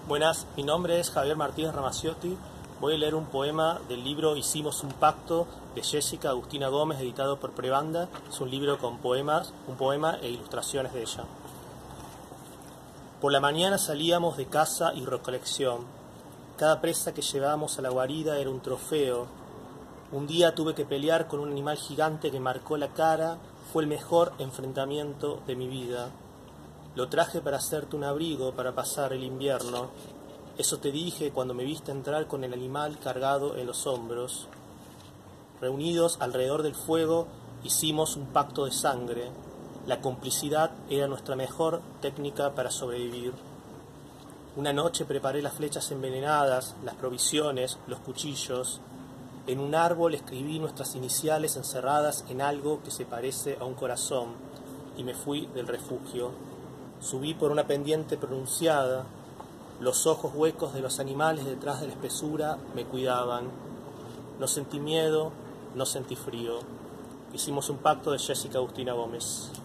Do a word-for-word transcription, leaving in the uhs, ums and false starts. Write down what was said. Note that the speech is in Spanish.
Buenas, mi nombre es Javier Martínez Ramaciotti. Voy a leer un poema del libro Hicimos un pacto de Jessica Agustina Gómez, editado por Prebanda. Es un libro con poemas, un poema e ilustraciones de ella. Por la mañana salíamos de caza y recolección. Cada presa que llevábamos a la guarida era un trofeo. Un día tuve que pelear con un animal gigante que marcó la cara. Fue el mejor enfrentamiento de mi vida. Lo traje para hacerte un abrigo para pasar el invierno. Eso te dije cuando me viste entrar con el animal cargado en los hombros. Reunidos alrededor del fuego, hicimos un pacto de sangre. La complicidad era nuestra mejor técnica para sobrevivir. Una noche preparé las flechas envenenadas, las provisiones, los cuchillos. En un árbol escribí nuestras iniciales encerradas en algo que se parece a un corazón y me fui del refugio. Subí por una pendiente pronunciada. Los ojos huecos de los animales detrás de la espesura me cuidaban. No sentí miedo, no sentí frío. Hicimos un pacto de Jessica Agustina Gómez.